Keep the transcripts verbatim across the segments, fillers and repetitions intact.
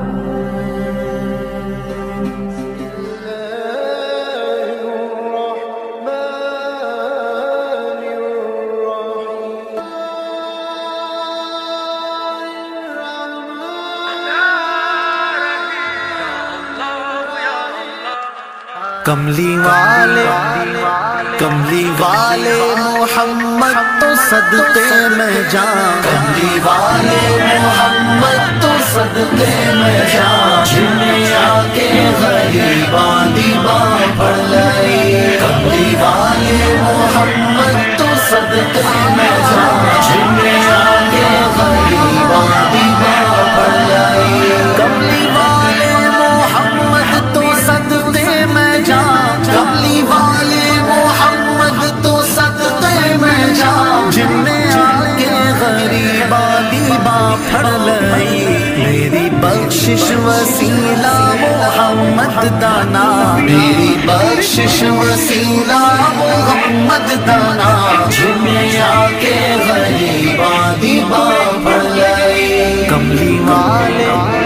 کملی والے کملی والے محمد تو صدقے میں جان، کملی والے محمد تو صدقے میں جان، جنہیں آ کے غریباں دی باں پڑ لئی، کملی والے محمد تو صدقے میں جان، جنہیں آ کے غریباں دی باں پڑ لئی، کملی والے محمد تو صدقے میں جان، کملی والے محمد تو صدقے میں جان، جنہیں آ کے غریباں دی باں پھڑ لئی، میری بخشش وسیلہ محمد دانا، میری بخشش وسیلہ محمد دانا، جنہیں آ کے غریباں دی باں پھڑ لئی، کملی والے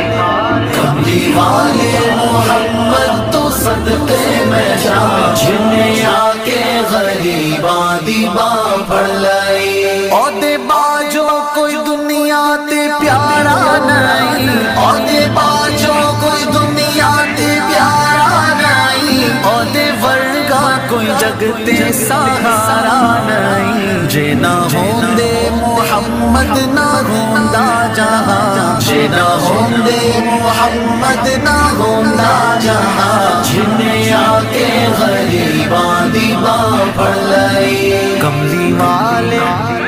کملی والے محمد تو صدقے میں جان، جنہیں آ کے غریباں دی باں پھڑ لئی، عہدے باجو کوئی دنیا تے پیارا نہیں، عہدے باجو کوئی دنیا تے پیارا نہیں، عہدے ورگا کوئی جگ تے سہارا نہیں، جے نہ ہوندے محمد نہ ہوندا جہاں، جے نہ ہوندے محمد نہ ہوندا جہاں، جنہیں آ کے غریباں دی باں پھڑ لئی، کملی والے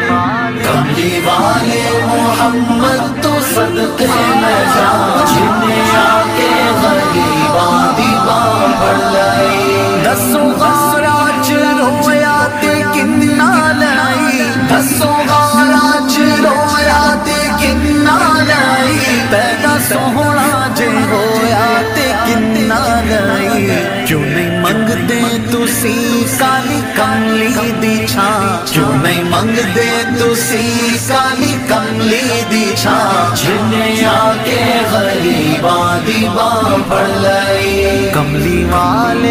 کملی والے محمد تو صدقے میں جان، جنہیں آ کے غریباں دی باں پھڑ لئی، دسوں غاراں چ رویا تے کنا لائی، دسوں غاراں چ رویا تے کنا لائی، پیدا سوہنا جے ہویا تے کنا لائی، کیوں نہیں منگدے تسی کالی کملی دی چھاں، کیوں نہیں منگدے تسی کالی کملی دی چھاں، جنہیں آ کے غریباں دی باں پھڑ لئی، کملی والے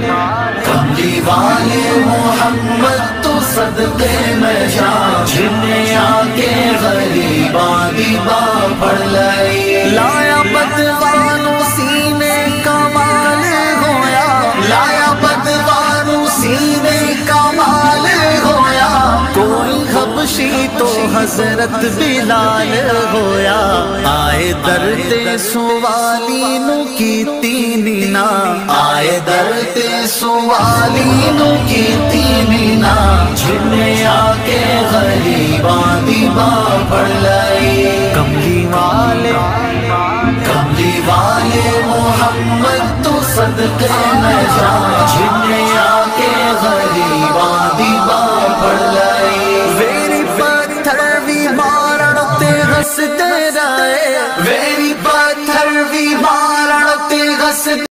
کملی والے محمد تو صدقے میں جان، جنہیں آ کے غریباں دی باں پھڑ لئی، لایا بدوانو سینے کمال ہویا، لایا بدوانو سینے کمال ہویا، کوئی حبشی تو حضرت بلال ہویا، آئے در تے سوالی نو کیتی نینا، آئے در تے سوالی نو کیتی نینا، جنہیں آ کے غریباں دی باں پھڑ لئی، کملی والے کملی والے محمد تو صدقے میں جان، جنہیں آ کے غریباں دی باں پھڑ لئی، ویری پتھر بھی مارن تے غستے رہے، ویری پتھر بھی مارن تے غستے